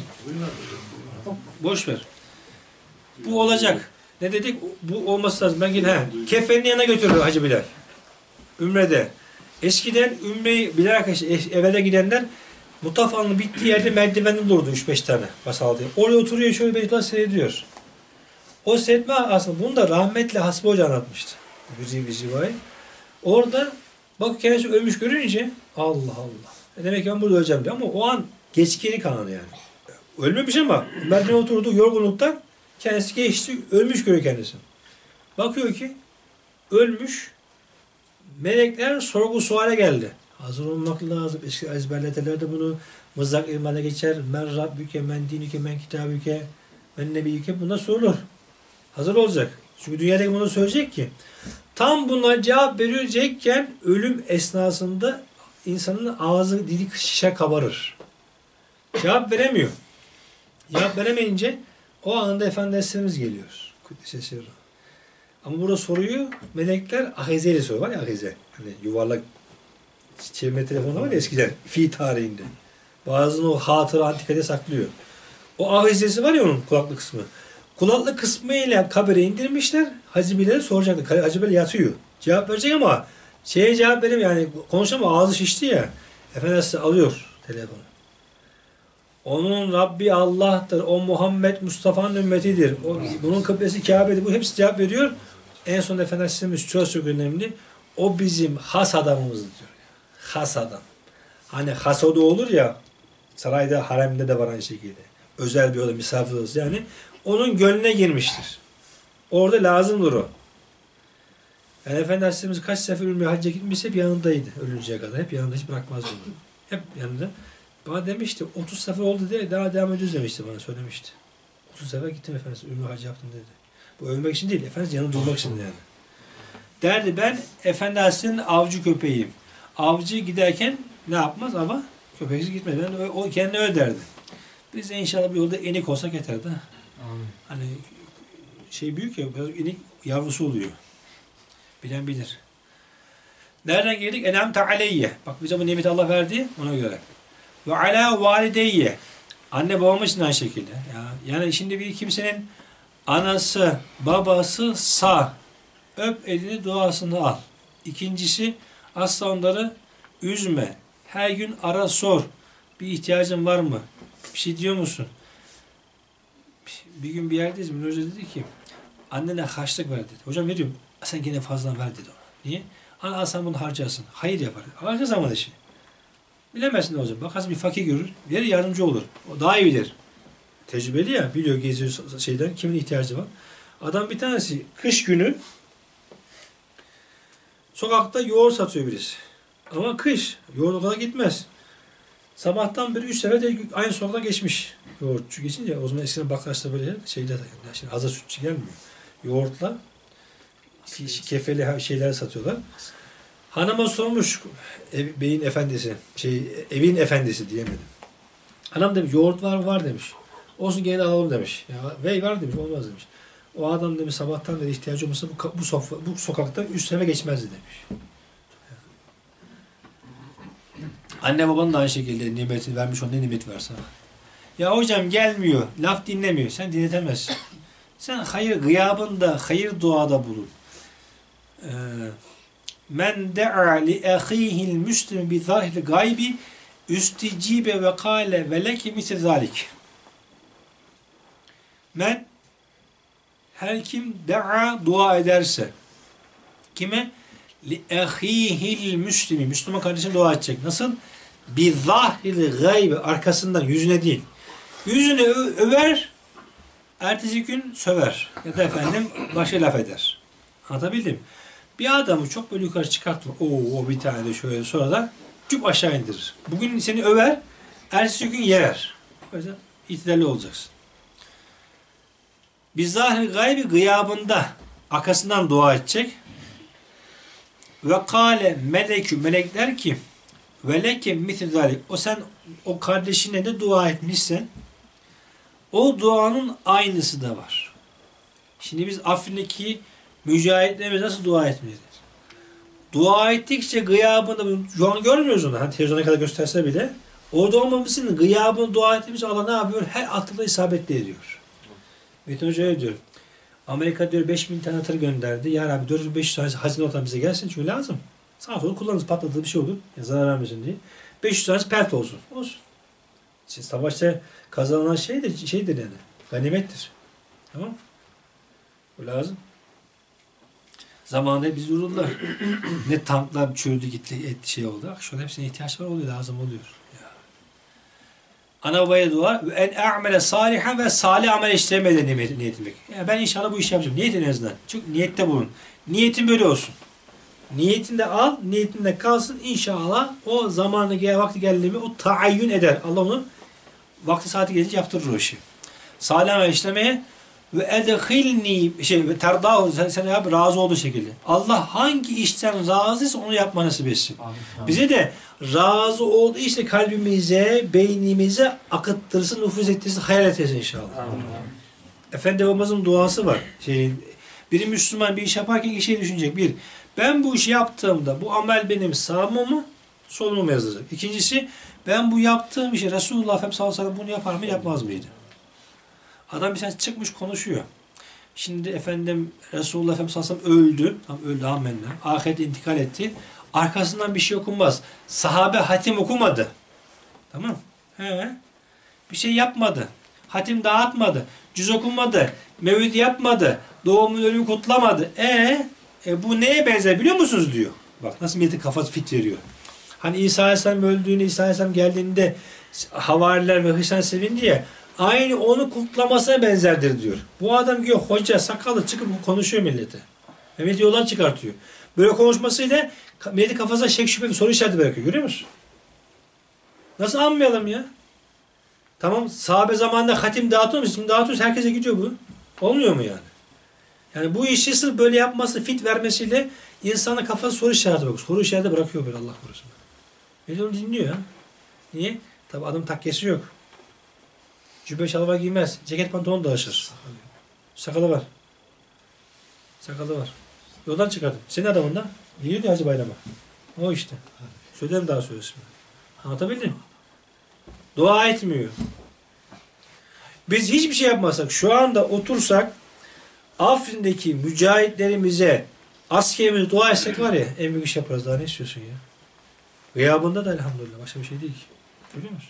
Boş ver. Bu olacak. Ne dedik? Bu olması lazım. Ben gideyim. He. Kefenin yanına götürür Hacı Bilal. Ümrede. Eskiden Ümre'yi bilir arkadaşlar. Evvela gidenler Mutafanın bittiği yerde merdivende durdu üç beş tane basal diye. Oraya oturuyor şöyle Beytullah seyrediyor. O seyretme aslında bunu da rahmetli Hasbi Hoca anlatmıştı. Bir, bir rivayet. Orada bak kendisi ölmüş görünce Allah Allah. E demek ki ben burada öleceğim diyor ama o an geçkeli kanı yani. Ölmemiş ama merdivene oturdu yorgunluktan kendisi geçti ölmüş görüyor kendisi. Bakıyor ki ölmüş melekler sorgu suale geldi. Hazır olmak lazım. Eski ezberleteler de bunu mızrak ilmana geçer. Men Rabbüke, men dinüke, men kitabüke, men nebiyyüke buna sorulur. Hazır olacak. Çünkü dünyadaki bunu söyleyecek ki. Tam buna cevap verecekken ölüm esnasında insanın ağzı, dili şişe kabarır. Cevap veremiyor. Cevap veremeyince o anda Efendimiz geliyor. Kuddise sirru. Ama burada soruyu melekler ahize ile soruyor. Var ya ahize. Hani yuvarlak çevirme telefonu var ya eskiden. Fi tarihinde. Bazını o hatıra antikada saklıyor. O ahizesi var ya onun kulaklık kısmı. Kulaklık kısmı ile kabire indirmişler. Hacı Bilal'e soracaktı. Hacı Bilal yatıyor. Cevap verecek ama şeye cevap veremiyor. Yani konuşamıyor. Ağzı şişti ya. Efendimiz alıyor telefonu. Onun Rabbi Allah'tır. O Muhammed Mustafa'nın ümmetidir. O, bunun kıblesi Kabe'dir. Bu hepsi cevap veriyor. En son Efendimiz çok çok önemli. O bizim has adamımızdır diyor. Has adam. Hani hasodu olur ya sarayda, haremde de var aynı şekilde. Özel bir oda, misafir odası yani. Onun gönlüne girmiştir. Orada lazımdır o. Yani Efendimiz kaç sefer Ümre hacca gitmişse hep yanındaydı. Ölünceye kadar. Hep yanında hiç bırakmazdı onu. Hep yanında. Bana demişti otuz sefer oldu diye daha devam ediyoruz demişti bana söylemişti. otuz sefer gittim Efendimiz Ümre hacca yaptım dedi. Bu övmek için değil. Efendimiz yanında durmak için yani. Derdi ben Efendimiz'in avcı köpeğiyim. Avcı giderken ne yapmaz ama köpeksiz gitmez. Yani o kendine öyle derdi. Biz de inşallah bir yolda enik olsak yeterdi. Amin. Hani şey büyük ya biraz enik yavrusu oluyor. Bilen bilir. Nereden geldik? Enamte aleyye. Bak bize bu nimeti Allah verdi ona göre. Ve ala valideyye. Anne babam için aynı şekilde. Yani şimdi bir kimsenin anası, babası sağ. Öp elini duasını al. İkincisi asla onları üzme. Her gün ara sor. Bir ihtiyacın var mı? Bir şey diyor musun? Bir gün bir yerdeyiz. Münir Hoca dedi ki annene harçlık ver dedi. Hocam ne diyorum? Sen gene fazladan ver dedi ona. Niye? Ana al sen bunu harcarsın. Hayır yapar. Harca zaman işi. Bilemezsin ne olacak. Bakarsın bir fakir görür. Bir yardımcı olur. O daha iyi bilir. Tecrübeli ya. Biliyor geziyor şeyden. Kimin ihtiyacı var. Adam bir tanesi kış günü sokakta yoğurt satıyor birisi. Ama kış. Yoğurt o kadar gitmez. Sabahtan beri üç sefer de aynı sokaktan geçmiş. Yoğurtçu geçince o zaman eskiden bakkaçta böyle şeyler şimdi hazır sütçü gelmiyor. Yoğurtla kefeli şeyler satıyorlar. Hanıma sormuş ev, beyin efendisi, şey evin efendisi diyemedim. Hanım demiş yoğurt var mı? Var demiş. Olsun gene alalım demiş. Ya vey var demiş. Olmaz demiş. O adam demiş sabahtan beri ihtiyacı olmasa bu bu, sofa, bu sokakta üç sene geçmezdi demiş. Anne babanın da aynı şekilde nimeti vermiş, onun ne nimet varsa. Ya hocam gelmiyor, laf dinlemiyor. Sen dinletemezsin. Sen hayır gıyabında, hayır duada bulun. Men de'a li ahihil müslim bi zahil gaybi üsticibe ve kâle ve leke misle zalik. Men her kim de'a dua ederse kime? Li ahihil müslimi. Müslüman kardeşine dua edecek. Nasıl? Bi zahil gaybi. Arkasından, yüzüne değil. Yüzüne ö- över, ertesi gün söver. Ya da efendim başka laf eder. Anlatabildim. Bir adamı çok böyle yukarı çıkartma. Oo o bir tane de şöyle sonra da cüp aşağı indirir. Bugün seni över, ertesi gün yer. O yüzden itidalli olacaksın. Bizzahir gaybi gıyabında arkasından dua edecek. Ve kâle melekü melekler ki ve leke mitizalik o sen o kardeşine de dua etmişsen o duanın aynısı da var. Şimdi biz Afrin'deki mücahitlerimiz nasıl dua etmeliyiz? Dua ettikçe gıyabında şu an görmüyoruz onu. Hani televizyona kadar gösterse bile Orada olmamasının gıyabını dua ettiğimiz Allah ne yapıyor? Her atılda isabetli ediyor. Metin Hoca öyle diyor. Amerika diyor beş bin tane tır gönderdi. Ya Rabbi dört yüz beş yüz tanesi hazine ortam bize gelsin. Çünkü lazım. Sağa sola kullanırız. Patladığı bir şey olur. Ya zarar vermesin diye. beş yüz tanesi pert olsun. Olsun. Şimdi savaşta kazanılan şey de şeydir yani. Ganimettir. Tamam. Bu lazım. Zamanında biz durdular. Ne tanklar çöldü gitti etti şey oldu. Şu an hepsine ihtiyaç var oluyor. Lazım oluyor. Ya. Ana babaya dua. En a'mele salihan ve salih amel işlemeden niyet etmek. Yani ben inşallah bu işi yapacağım. Niyet en azından. Çünkü niyette bulun. Niyetin böyle olsun. Niyetinde al, niyetinde kalsın. İnşallah o zamanı gel, vakti geldiğinde o taayyün eder. Allah onu vakti saati gelince yaptırır o işi. Salih amel işlemeye ve edhilni şey ve terdahu sen, sen yap razı olduğu şekilde. Allah hangi işten razıysa onu yapma nasip etsin. Bize de razı olduğu işte kalbimize, beynimize akıttırsın, nüfuz ettirsin, hayal ettirsin inşallah. Amin. Efendi babamızın duası var. Şey, biri Müslüman bir iş yaparken iki şey düşünecek. Bir, ben bu işi yaptığımda bu amel benim sağıma mı, soluma mı yazacak? İkincisi, ben bu yaptığım işi Resulullah Efendimiz sallallahu aleyhi ve sellem bunu yapar mı, yapmaz mıydı? Adam bir sen çıkmış konuşuyor. Şimdi efendim Resulullah Efendimiz sallallahu aleyhi ve sellem öldü. Tam öldü amenna. Ahirete intikal etti. Arkasından bir şey okunmaz. Sahabe hatim okumadı. Tamam. He. Bir şey yapmadı. Hatim dağıtmadı. Cüz okunmadı. Mevlid yapmadı. Doğumun ölümü kutlamadı. E, e bu neye benzer biliyor musunuz diyor. Bak nasıl milletin kafası fit veriyor. Hani İsa Aleyhisselam öldüğünde, İsa Aleyhisselam geldiğinde havariler ve Hristiyan sevindi ya, aynı onu kutlamasına benzerdir diyor. Bu adam diyor hoca sakalı çıkıp konuşuyor millete. Mehmet yoldan çıkartıyor. Böyle konuşmasıyla milletin kafasına şek şüphe bir soru işareti bırakıyor. Görüyor musun? Nasıl anmayalım ya? Tamam sahabe zamanında hatim dağıtıyor musun? Şimdi dağıtıyoruz herkese gidiyor bu. Olmuyor mu yani? Yani bu işi sırf böyle yapması, fit vermesiyle insanın kafası soru işareti bırakıyor. Soru işareti bırakıyor böyle Allah korusun. Beni onu dinliyor ya. Niye? Tabi adam takkesi yok. Cübbe şalvar giymez. Ceket pantolon daşır. Sakalı var. Sakalı var. Yoldan çıkardım. Senin adamında. Geliyor diyor Hacı Bayram'a. O işte. Söylerim daha söylesin. Anlatabildim. Dua etmiyor. Biz hiçbir şey yapmasak, şu anda otursak, Afrin'deki mücahitlerimize, askerimize dua etsek var ya, en büyük iş yaparız. Daha ne istiyorsun ya? Gıyabında da elhamdülillah. Başka bir şey değil ki. Görüyor musun?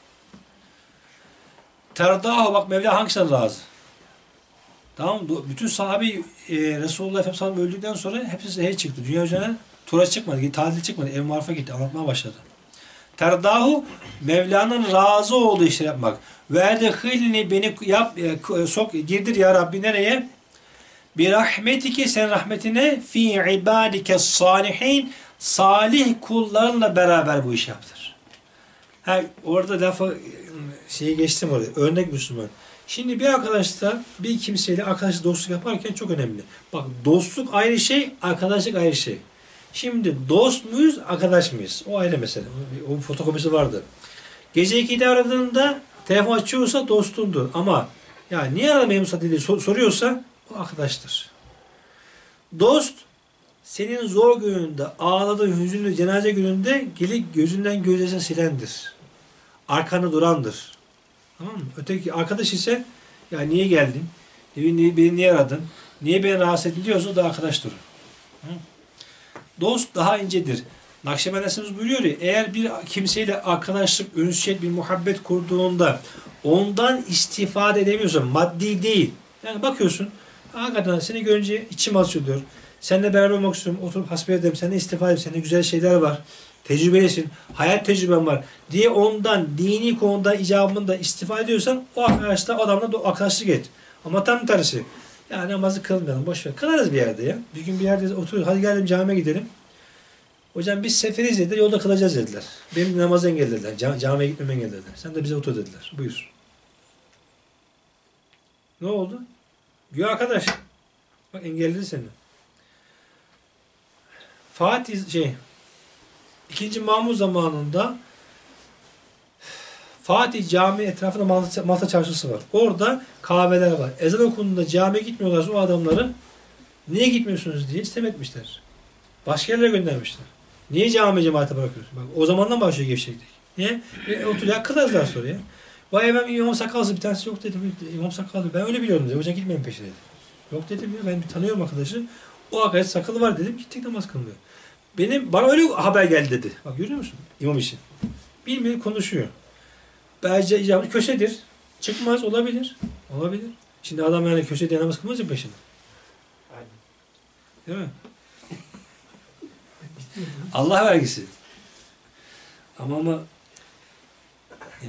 Terdahu bak Mevla hangisinden razı? Tamam mı? Bütün sahabe e, Resulullah Efendimiz öldükten sonra hepsi sehir çıktı. Dünya üzerine tura çıkmadı. Tatil çıkmadı. Ev Marif'a gitti. Anlatmaya başladı. Terdahu Mevla'nın razı olduğu işleri yapmak. Ve edhilni beni yap, e, sok, girdir ya Rabbi nereye? Bir rahmetike sen rahmetine fi ibadike salihin salih kullarınla beraber bu işi yaptır. Ha, orada lafı şeyi geçtim orada. Örnek Müslüman. Şimdi bir arkadaşla bir kimseyle arkadaş dostluk yaparken çok önemli. Bak dostluk ayrı şey, arkadaşlık ayrı şey. Şimdi dost muyuz, arkadaş mıyız? O ayrı mesele. O fotokopisi vardı. Gece ikide aradığında telefon açıyorsa dostundur. Ama ya niye aramayayım diye soruyorsa o arkadaştır. Dost senin zor gününde, ağladığın hüzünlü cenaze gününde gelip gözünden gözyaşını silendir. Arkanı durandır. Tamam mı? Öteki arkadaş ise ya niye geldin? Beni, beni niye aradın? Niye beni rahatsız ettin diyorsa o da arkadaştır. Hı? Dost daha incedir. Nakşibend Efendimiz buyuruyor ya, eğer bir kimseyle arkadaşlık, ünsiyet, bir muhabbet kurduğunda ondan istifade edemiyorsan, maddi değil. Yani bakıyorsun, hakikaten seni görünce içim açılıyor. Seninle beraber olmak istiyorum, oturup hasbihal seninle istifade edeyim, seninle güzel şeyler var. Tecrübelisin, hayat tecrüben var diye ondan, dini konuda icabında istifade ediyorsan o arkadaşla, o adamla arkadaşlık et. Ama tam tersi. Ya namazı kılmayalım, boş ver. Kılarız bir yerde ya. Bir gün bir yerde oturuyoruz, hadi geldim camiye gidelim. Hocam biz seferiz dediler, yolda kılacağız dediler. Benim namazı engellediler, cam camiye gitmemi engellediler. Sen de bize otur dediler. Buyur. Ne oldu? Güya arkadaş. Bak engelledi seni. Fatih şey İkinci Mahmud zamanında Fatih Cami etrafında Malta, Malta Çarşısı var. Orada kahveler var. Ezan okunduğunda camiye gitmiyorlarsa o adamları niye gitmiyorsunuz diye istem etmişler. Başka yerlere göndermişler. Niye cami cemaate bırakıyorsun? Bak, o zamandan başlıyor gevşeklik. Niye? E, oturuyor kılarlar sonra ya. Vay ben İmam Sakallı bir tanesi yok dedim. İmam Sakallı ben öyle biliyorum dedi. Hocam gitmeyin peşine dedi. Yok dedim ya ben bir tanıyorum arkadaşı. O arkadaş sakalı var dedim. Gittik namaz kılmıyor. Benim bana öyle haber geldi dedi. Bak görüyor musun? İmam için. Bilmiyor konuşuyor. Bence icabı köşedir. Çıkmaz olabilir. Olabilir. Şimdi adam yani köşede namaz kılmaz ya peşine. Değil mi? Allah vergisi. Ama ama ee,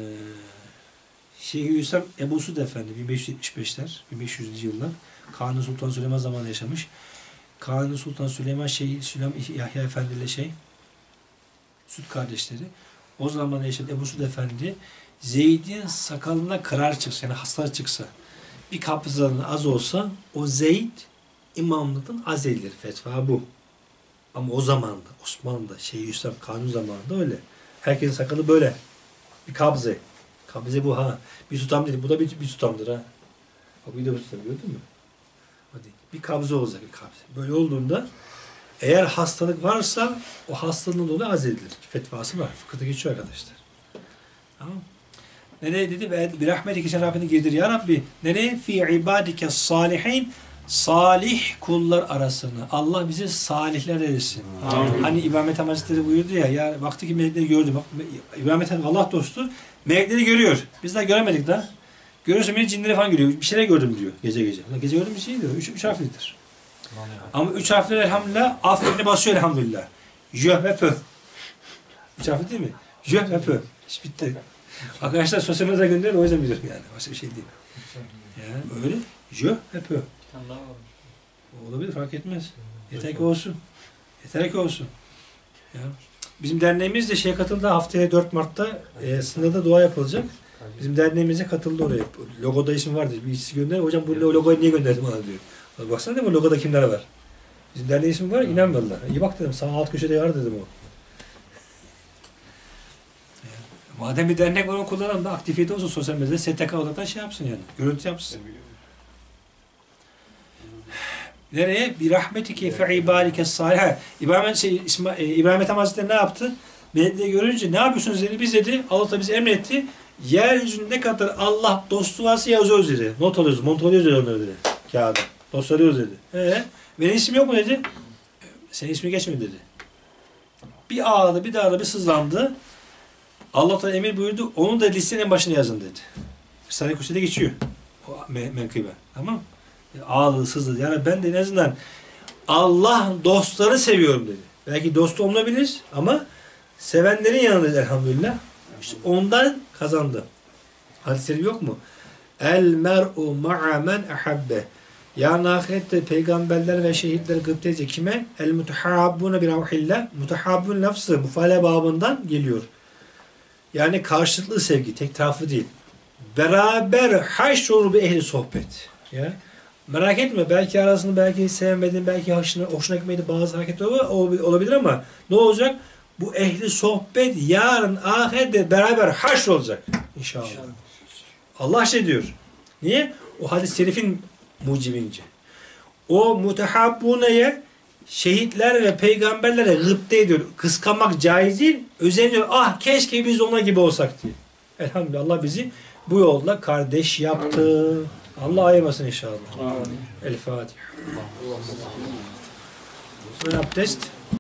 Şeyh Hüsam Ebu Suud Efendi bin beş yüz yetmiş beşler, bin beş yüzlü yıllar Kanuni Sultan Süleyman zamanında yaşamış. Kanuni Sultan Süleyman Şeyh Süleyman Yahya Efendi ile şey Süt kardeşleri. O zaman yaşayan Ebu Suud Efendi Zeyd'in sakalına kırar çıksa, yani hasar çıksa, bir kabzanın az olsa o Zeyd imamlıktan azelidir. Fetva bu. Ama o zamanda, Osmanlı'da, Şeyh Hüsam Kanuni zamanında öyle. Herkesin sakalı böyle. Bir kabze. Kabze bu ha. Bir tutam değil. Bu da bir, bir tutamdır ha. Bak bir de bir tutam gördün mü? Hadi. Bir kabze olacak bir kabze. Böyle olduğunda eğer hastalık varsa o hastalığın dolayı azelidir. Fetvası var. Fıkıhta geçiyor arkadaşlar. Tamam. Nereye dedi? Ve bir rahmetike sen Rabbini girdir ya Rabbi. Nereye? Fi ibadike salihin. Salih kullar arasını. Allah bizi salihler eylesin. Amin. Hani İbrahim Ethem Hazretleri buyurdu ya, ya baktı ki melekleri gördü. Bak, İbrahim Ethem Allah dostu. Melekleri görüyor. Biz daha göremedik daha. Görüyorsun beni cinleri falan görüyor. Bir şeyler gördüm diyor gece gece. Gece gördüm bir şey diyor. Üç, üç harflidir. Ama üç harfler elhamdülillah aferini basıyor elhamdülillah. Jö ve pö. Üç harfli değil mi? Jö ve pö. İş bitti. Arkadaşlar sosyal medyada gönderiyor o yüzden biliyorum yani. Başka bir şey değil. Yani öyle. Jö ve pö. Olabilir fark etmez. Yeter ki olsun. Yeter ki olsun. Ya. Bizim derneğimiz de şeye katıldı. Haftaya dört Mart'ta e, sınırda dua yapılacak. Bizim derneğimize katıldı oraya. Logoda isim vardır. Bir işçi gönder. Hocam bu logoyu niye gönderdin bana diyor. Baksana değil mi logoda kimler var. Bizim derneğin ismi var. İnanmadılar. İyi bak dedim. Sağ alt köşede var dedim o. Madem bir dernek var o kullanalım da aktivite olsun sosyal medyada. S T K olarak da şey yapsın yani. Görüntü yapsın. Nereye? Bir rahmetike fe ibadike salih. İbrahim şey, İbrahim Ethem Hazretleri ne yaptı? Melekleri görünce ne yapıyorsunuz dedi. Biz dedi. Allah da bizi emretti. Yeryüzünde ne kadar Allah dostu varsa yazıyoruz dedi. Not alıyoruz. Mont alıyoruz dedi onları dedi. Kağıda. Dost alıyoruz dedi. Ee, benim ismim yok mu dedi. Senin ismi geçmedi dedi. Bir ağladı, bir ağladı, bir sızlandı. Allah da emir buyurdu. Onu da listenin en başına yazın dedi. Risale-i Kutsi'de geçiyor. O men menkıbe. Tamam. Ağladı, sızladı. Yani ben de en azından Allah dostları seviyorum dedi. Belki dostu olmayabilir ama sevenlerin yanında elhamdülillah. İşte ondan kazandı. Hadisleri yok mu? El mer'u ma'a men ahabbe. Yarın ahirette peygamberler ve şehitler gıpta edecek kime? El mutehabbune bir ruhillah. Mutehabbun lafzı mufale babından geliyor. Yani karşılıklı sevgi, tek taraflı değil. Beraber haşrolu bir ehli sohbet. Ya. Merak etme, belki arasını belki sevmedin, belki hoşuna, hoşuna gitmedi bazı hareketler olabilir ama ne olacak? Bu ehli sohbet yarın ahirette beraber haşr olacak. İnşallah. İnşallah. Allah şey diyor. Niye? O hadis-i şerifin mucibince. O mutehabbuneye şehitler ve peygamberlere gıpta ediyor. Kıskanmak caiz değil. Özeniyor. Ah keşke biz ona gibi olsak diye. Elhamdülillah Allah bizi bu yolda kardeş yaptı. Allah ayırmasın inşallah. El Fatiha. Ön abdest.